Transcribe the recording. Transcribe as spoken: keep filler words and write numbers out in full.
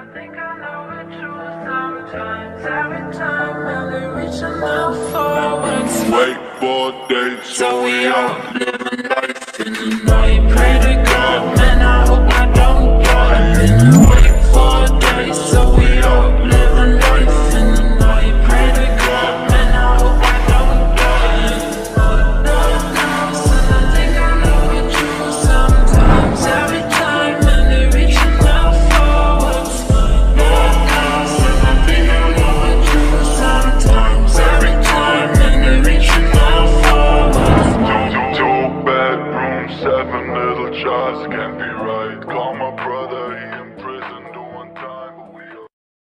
think I know it true sometimes. Every time really reaching out forwards. Wait for days, so we out living life in the night.